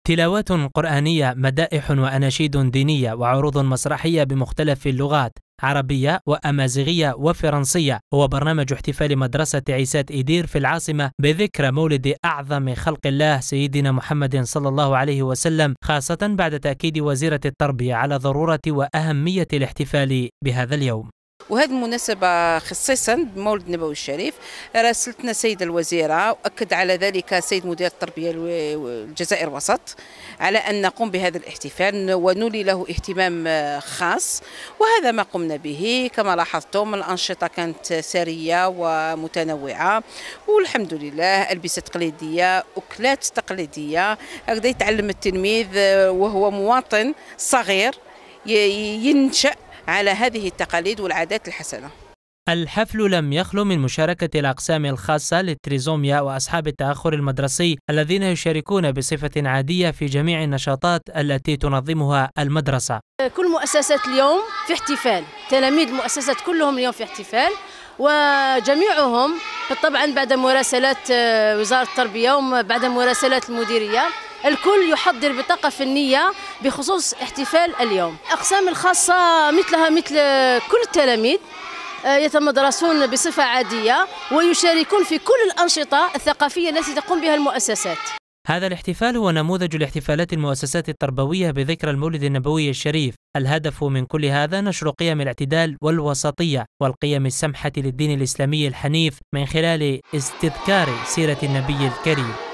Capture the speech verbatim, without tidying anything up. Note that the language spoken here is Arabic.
تلاوات قرآنية، مدائح وأناشيد دينية، وعروض مسرحية بمختلف اللغات، عربية وأمازيغية وفرنسية. هو برنامج احتفال مدرسة عيسات إيدير في العاصمة بذكرى مولد أعظم خلق الله سيدنا محمد صلى الله عليه وسلم، خاصة بعد تأكيد وزيرة التربية على ضرورة وأهمية الاحتفال بهذا اليوم. وهذه المناسبة خصيصا بمولد النبوي الشريف راسلتنا سيد الوزيرة، وأكد على ذلك سيد مدير التربية الجزائر وسط على أن نقوم بهذا الاحتفال ونولي له اهتمام خاص، وهذا ما قمنا به. كما لاحظتم الأنشطة كانت سارية ومتنوعة، والحمد لله ألبسة تقليدية، أكلات تقليدية، هكذا يتعلم التلميذ وهو مواطن صغير ينشأ على هذه التقاليد والعادات الحسنة. الحفل لم يخلو من مشاركة الأقسام الخاصة للتريزوميا وأصحاب التأخر المدرسي الذين يشاركون بصفة عادية في جميع النشاطات التي تنظمها المدرسة. كل مؤسسات اليوم في احتفال، تلاميذ المؤسسات كلهم اليوم في احتفال، وجميعهم طبعا بعد مراسلات وزارة التربية وبعد مراسلات المديرية الكل يحضر بطاقة فنية بخصوص احتفال اليوم. الأقسام الخاصة مثلها مثل كل التلاميذ يتمدرسون بصفة عادية ويشاركون في كل الأنشطة الثقافية التي تقوم بها المؤسسات. هذا الاحتفال هو نموذج لاحتفالات المؤسسات التربوية بذكرى المولد النبوي الشريف. الهدف من كل هذا نشر قيم الاعتدال والوسطية والقيم السمحة للدين الإسلامي الحنيف من خلال استذكار سيرة النبي الكريم.